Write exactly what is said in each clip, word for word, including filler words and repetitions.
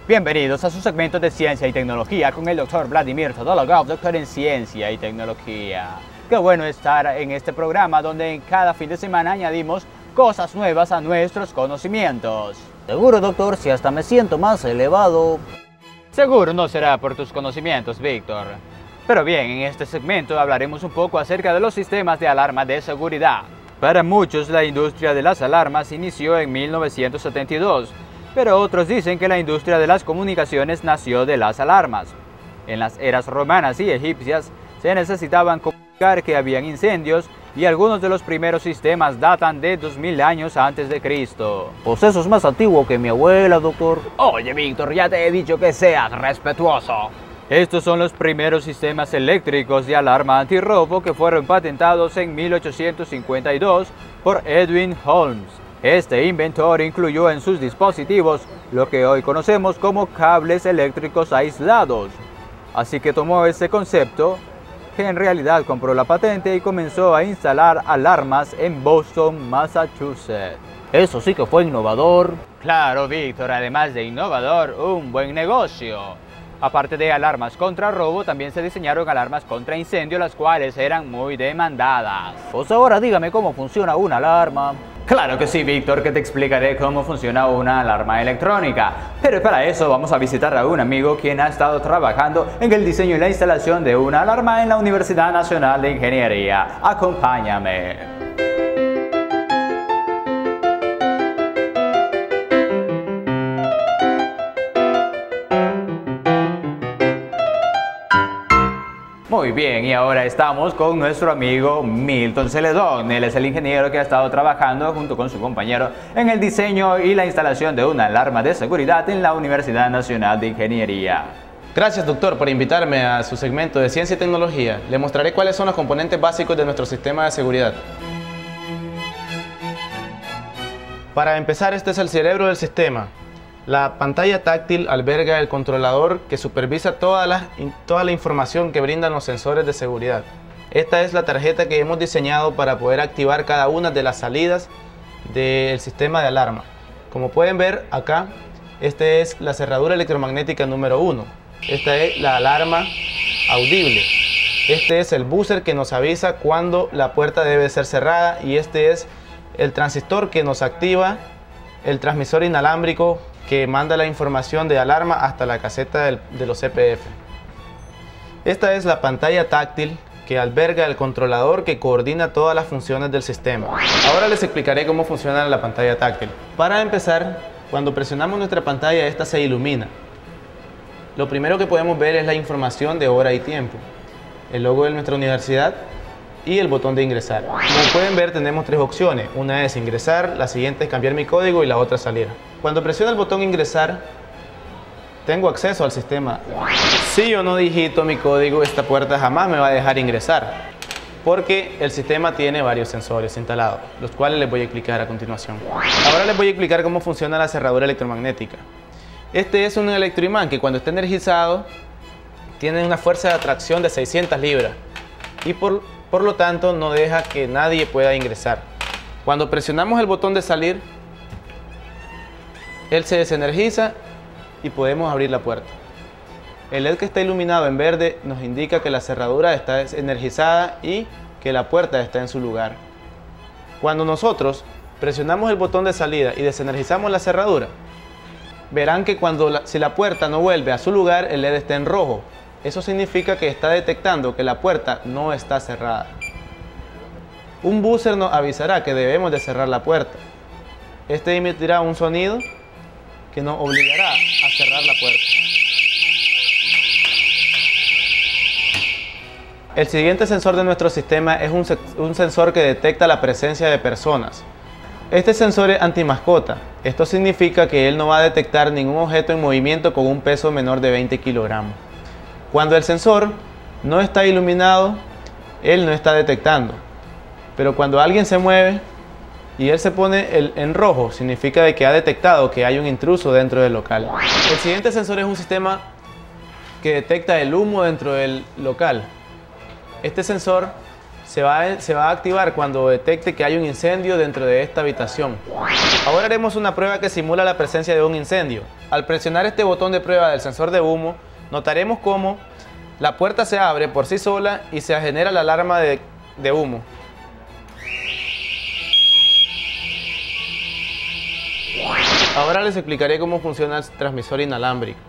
Bienvenidos a su segmento de Ciencia y Tecnología con el doctor Vladimir Todologov, doctor en Ciencia y Tecnología. Qué bueno estar en este programa donde en cada fin de semana añadimos cosas nuevas a nuestros conocimientos. Seguro, doctor, si hasta me siento más elevado. Seguro no será por tus conocimientos, Víctor. Pero bien, en este segmento hablaremos un poco acerca de los sistemas de alarma de seguridad. Para muchos, la industria de las alarmas inició en mil novecientos setenta y dos, pero otros dicen que la industria de las comunicaciones nació de las alarmas. En las eras romanas y egipcias se necesitaban comunicar que habían incendios y algunos de los primeros sistemas datan de dos mil años antes de Cristo. Pues eso es más antiguo que mi abuela, doctor. Oye, Víctor, ya te he dicho que seas respetuoso. Estos son los primeros sistemas eléctricos de alarma antirrobo que fueron patentados en mil ochocientos cincuenta y dos por Edwin Holmes. Este inventor incluyó en sus dispositivos lo que hoy conocemos como cables eléctricos aislados. Así que tomó ese concepto, que en realidad compró la patente y comenzó a instalar alarmas en Boston, Massachusetts. Eso sí que fue innovador. Claro, Víctor, además de innovador, un buen negocio. Aparte de alarmas contra robo, también se diseñaron alarmas contra incendio, las cuales eran muy demandadas. Pues ahora dígame cómo funciona una alarma. Claro que sí, Víctor, que te explicaré cómo funciona una alarma electrónica. Pero para eso vamos a visitar a un amigo quien ha estado trabajando en el diseño y la instalación de una alarma en la Universidad Nacional de Ingeniería. Acompáñame. Muy bien, y ahora estamos con nuestro amigo Milton Celedón. Él es el ingeniero que ha estado trabajando junto con su compañero en el diseño y la instalación de una alarma de seguridad en la Universidad Nacional de Ingeniería. Gracias, doctor, por invitarme a su segmento de Ciencia y Tecnología. Le mostraré cuáles son los componentes básicos de nuestro sistema de seguridad. Para empezar, este es el cerebro del sistema. La pantalla táctil alberga el controlador que supervisa toda la, toda la información que brindan los sensores de seguridad. Esta es la tarjeta que hemos diseñado para poder activar cada una de las salidas del sistema de alarma. Como pueden ver acá, esta es la cerradura electromagnética número uno. Esta es la alarma audible. Este es el buzzer que nos avisa cuando la puerta debe ser cerrada, y este es el transistor que nos activa el transmisor inalámbrico que manda la información de alarma hasta la caseta del, de los C P F. Esta es la pantalla táctil que alberga el controlador que coordina todas las funciones del sistema. Ahora les explicaré cómo funciona la pantalla táctil. Para empezar, cuando presionamos nuestra pantalla, esta se ilumina. Lo primero que podemos ver es la información de hora y tiempo, el logo de nuestra universidad y el botón de ingresar. Como pueden ver, tenemos tres opciones. Una es ingresar, la siguiente es cambiar mi código y la otra salir. Cuando presiono el botón ingresar, tengo acceso al sistema. Si yo no digito mi código, esta puerta jamás me va a dejar ingresar, porque el sistema tiene varios sensores instalados, los cuales les voy a explicar a continuación. Ahora les voy a explicar cómo funciona la cerradura electromagnética. Este es un electroimán que cuando está energizado tiene una fuerza de atracción de seiscientas libras y por, por lo tanto no deja que nadie pueda ingresar. Cuando presionamos el botón de salir, él se desenergiza y podemos abrir la puerta. El L E D que está iluminado en verde nos indica que la cerradura está desenergizada y que la puerta está en su lugar. Cuando nosotros presionamos el botón de salida y desenergizamos la cerradura, verán que cuando la, si la puerta no vuelve a su lugar, el L E D está en rojo. Eso significa que está detectando que la puerta no está cerrada. Un buzzer nos avisará que debemos de cerrar la puerta. Este emitirá un sonido que nos obligará a cerrar la puerta. El siguiente sensor de nuestro sistema es un, un sensor que detecta la presencia de personas. Este sensor es antimascota. Esto significa que él no va a detectar ningún objeto en movimiento con un peso menor de veinte kilogramos. Cuando el sensor no está iluminado, él no está detectando. Pero cuando alguien se mueve y él se pone el, en rojo, significa de que ha detectado que hay un intruso dentro del local. El siguiente sensor es un sistema que detecta el humo dentro del local. Este sensor se va, a, se va a activar cuando detecte que hay un incendio dentro de esta habitación. Ahora haremos una prueba que simula la presencia de un incendio. Al presionar este botón de prueba del sensor de humo, notaremos cómo la puerta se abre por sí sola y se genera la alarma de, de humo. Ahora les explicaré cómo funciona el transmisor inalámbrico.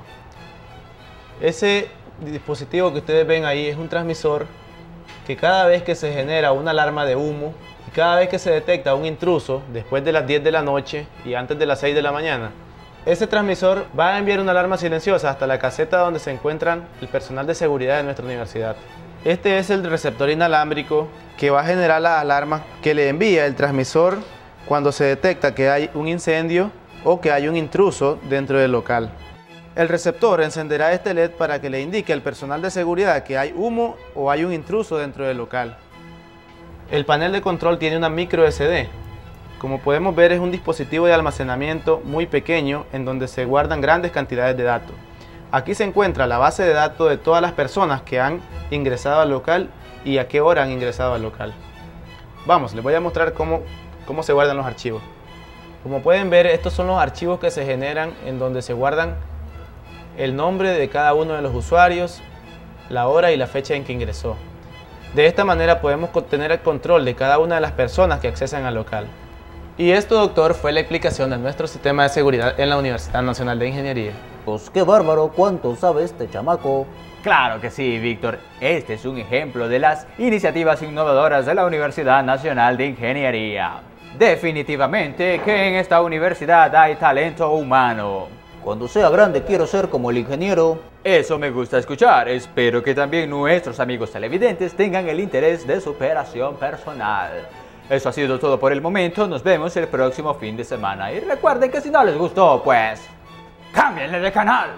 Ese dispositivo que ustedes ven ahí es un transmisor que cada vez que se genera una alarma de humo y cada vez que se detecta un intruso después de las diez de la noche y antes de las seis de la mañana, ese transmisor va a enviar una alarma silenciosa hasta la caseta donde se encuentran el personal de seguridad de nuestra universidad. Este es el receptor inalámbrico que va a generar la alarma que le envía el transmisor cuando se detecta que hay un incendio o que hay un intruso dentro del local. El receptor encenderá este L E D para que le indique al personal de seguridad que hay humo o hay un intruso dentro del local. El panel de control tiene una micro S D. Como podemos ver, es un dispositivo de almacenamiento muy pequeño en donde se guardan grandes cantidades de datos. Aquí se encuentra la base de datos de todas las personas que han ingresado al local y a qué hora han ingresado al local. Vamos, les voy a mostrar cómo, cómo se guardan los archivos. Como pueden ver, estos son los archivos que se generan en donde se guardan el nombre de cada uno de los usuarios, la hora y la fecha en que ingresó. De esta manera podemos tener el control de cada una de las personas que accesan al local. Y esto, doctor, fue la explicación de nuestro sistema de seguridad en la Universidad Nacional de Ingeniería. Pues qué bárbaro, ¿cuánto sabe este chamaco? Claro que sí, Víctor. Este es un ejemplo de las iniciativas innovadoras de la Universidad Nacional de Ingeniería. Definitivamente que en esta universidad hay talento humano. Cuando sea grande quiero ser como el ingeniero. Eso me gusta escuchar. Espero que también nuestros amigos televidentes tengan el interés de superación personal. Eso ha sido todo por el momento. Nos vemos el próximo fin de semana. Y recuerden que si no les gustó, pues cámbienle de canal.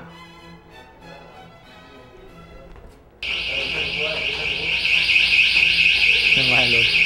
Qué malo.